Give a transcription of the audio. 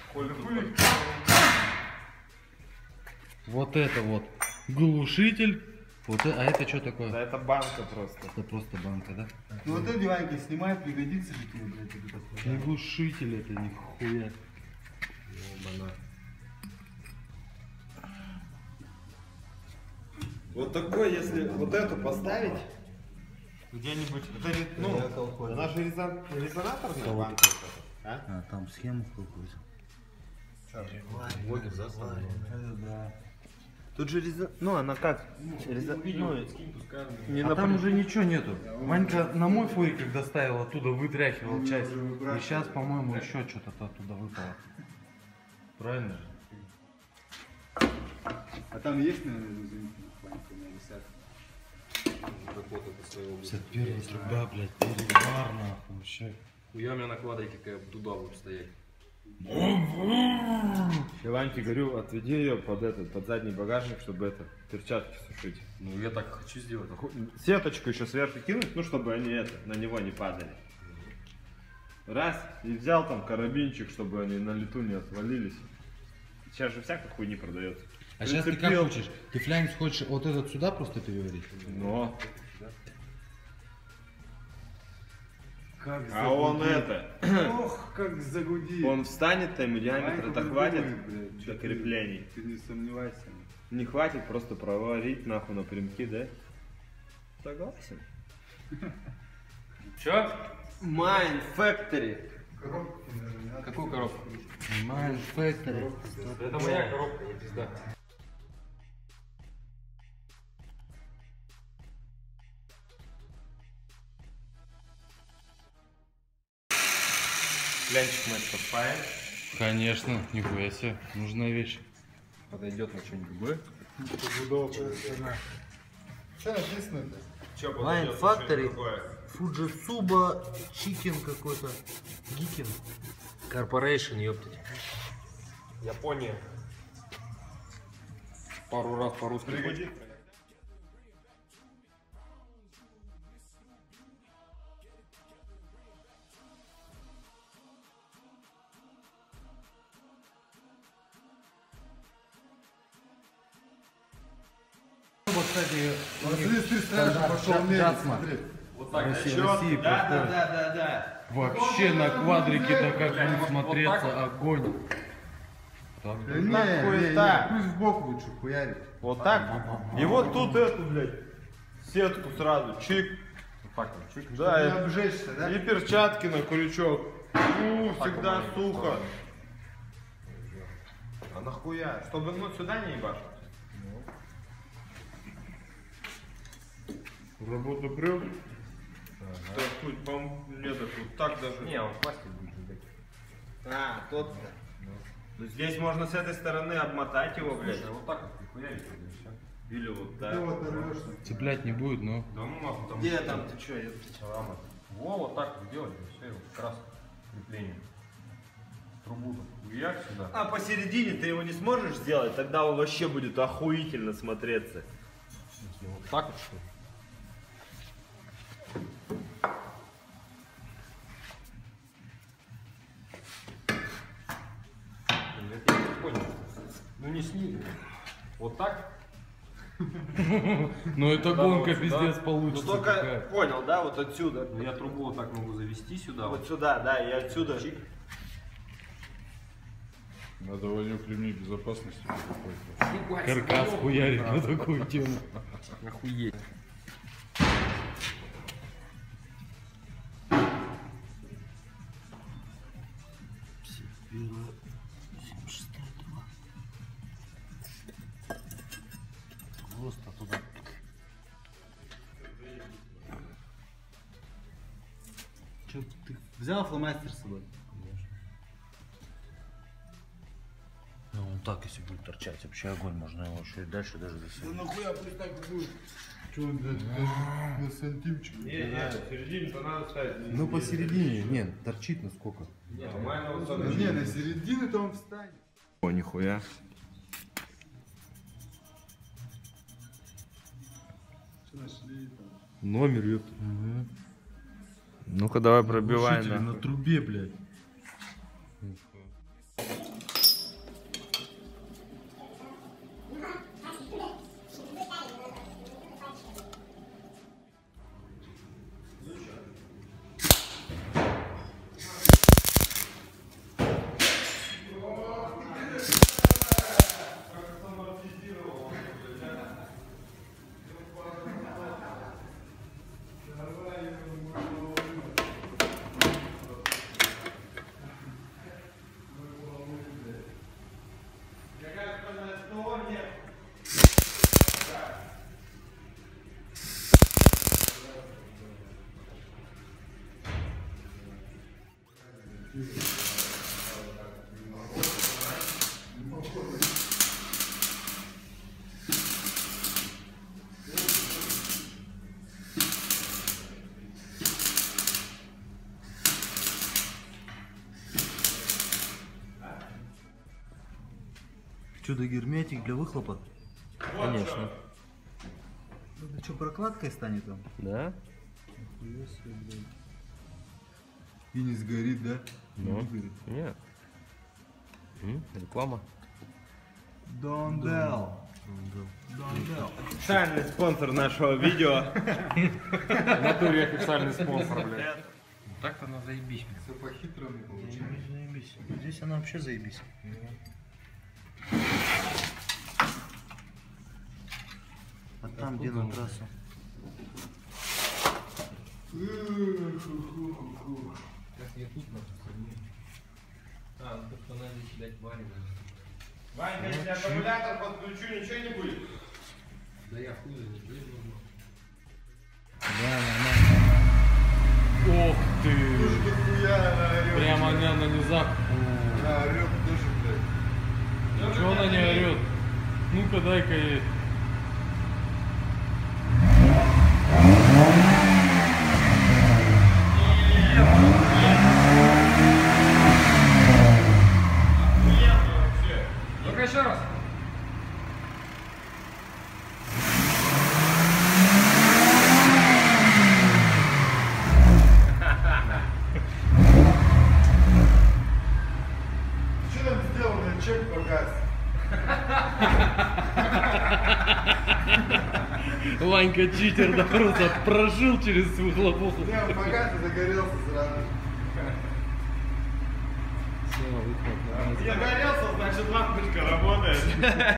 Вот это вот глушитель. Вот, а это что такое? Да это банка просто. Это просто банка, да? Ну вот эти ваньки снимай, пригодится же тебе, блядь, это. Не глушитель это, нихуя. Вот такой, если вот эту поставить где-нибудь, это, ну, она же резонаторная банка. А, там схему какую-то. Это да. Тут же ну она как? Не А там уже ничего нету. Ванька на мой фурик, когда ставил, оттуда вытряхивал часть. И сейчас, по-моему, еще что-то оттуда выпало. Правильно же? А там есть, наверное, резинки, Ванька, на висят? 51 труба, блядь, перебар, нахуй, вообще. Хуя у меня на квадрике какая туда будет стоять. Иванке говорю, отведи ее под задний багажник, чтобы перчатки сушить. Ну я так хочу сделать. Сеточку еще сверху кинуть, ну чтобы они на него не падали. Раз, и взял там карабинчик, чтобы они на лету не отвалились. Сейчас же всякой хуйни продается. А сейчас ты как хочешь? Ты флянец хочешь вот этот сюда просто переварить? Но. Как А он это. Ох, как загудит. Он встанет, там и диаметр Ванька это хватит придумает, блядь, для чё креплений. Ты не сомневайся. Не хватит просто проварить нахуй напрямки, да? Согласен. Чё? Mind Factory. Какую коробку? Mind Factory. Это моя коробка, не пизда. Глянчик мы это поставим. Конечно, нихуя себе, нужная вещь. Подойдет на что-нибудь другое. Что написано-то? Чё Mind подойдет Factory, Fujitsuba, Chicken какой-то, Гикин. Corporation, ёптать. Япония. Пару раз по-русски. Вот, кстати, у них Смотри, стандарт пошел мерить, Джатсман. смотри. Вот так. России проходит. Да. Вообще на квадрике-то как будет смотреться огонь. Так, Да да. не, Так, хуета. пусть в бок лучше хуярит. Вот так. И вот тут эту, блядь, сетку сразу. Чик. Вот так вот, чуть. Да, Не обжечься, да? и перчатки на крючок. Всегда сухо. А нахуя? Чтобы ну сюда не ебашить. Работу прём. Так, тут, по-моему, нет, тут так даже. Не, он пластик будет ждать. А, тот. Ну здесь можно с этой стороны обмотать его, блядь. Слушай, вот так вот прихуярить и все. Или вот Ты так. вот нарвешься. Цеплять не будет, но... Да ну нахуй там. Где там ты чё? Во, вот так вот делать, и все, как раз крепление. Трубу-то хуяк сюда. А посередине ты его не сможешь сделать, тогда он вообще будет охуительно смотреться. Если вот так вот что ли. Блин, это я не понял. Ну не снизу. Вот так? Ну это Да, гонка вот сюда. пиздец Ну получится только какая. понял, да, вот отсюда. Ну я трубу вот так могу завести сюда. Вот сюда, да, и отсюда. Чик. Надо Ванюк ремень безопасности какой-то. Каркас хуярит на такую тему. Охуеть. Просто туда. Че, ты взял фломастер с собой? Ну он так, если будет торчать, вообще огонь, можно его еще и дальше даже засунуть. нахуя пусть так будет? Че он даже на сантимчик? Не, середине-то надо ставить. Ну посередине, нет, торчит насколько. Нормально вот Да не, на середину-то он встанет. О, нихуя. Что нашли там? Номер, ёпта. Ну-ка давай Глушители на трубе, блядь. Чудо-герметик для выхлопа. Конечно. Это что, прокладкой станет там? Да? И не сгорит, да? Ну, нет. Реклама. Дондел. Официальный спонсор нашего видео. В натуре официальный спонсор, блядь. Так-то она заебись. Все по-хитрому получилось. Заебись. Здесь она вообще заебись. А там где на трассу? Как я тут нахуй. А, так что надо кидать варево. Ванька, если аккумулятор подключу, ничего не будет? Да я хуй не знаю. Да, нормально. Ох ты! Тоже дохуя она орёт. Прямо она на низах. Она орёт тоже, блядь. Чего она не орет? Ну-ка дай-ка ей. Ну-ка еще раз. Что там сделано? Чек погас. Ванька читер, да просто прожил через свою хлопуху. Не, он погас и загорелся сразу. Загорелся, значит лампочка работает.